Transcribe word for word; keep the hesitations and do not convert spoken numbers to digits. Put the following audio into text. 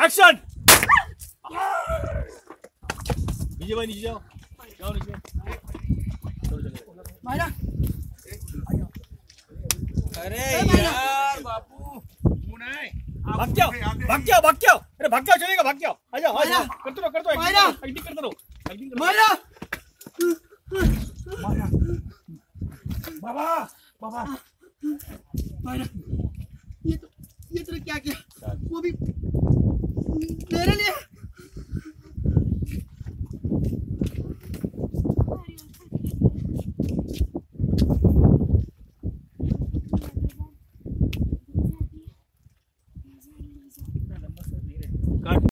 Action. नीचे भाई, नीचे जाओ, जाओ नीचे। मारा। अरे यार बापू भाग जाओ, भाग जाओ, भाग जाओ, अरे भाग जाओ, चलेगा, भाग जाओ, आ जाओ, आ जाओ, करते रहो, करते रहो, एक्टिंग करते रहो, एक्टिंग करते रहो। मारा। बाबा बाबा मारा। ये तो ये तो क्या किया? वो भी मेरे लिए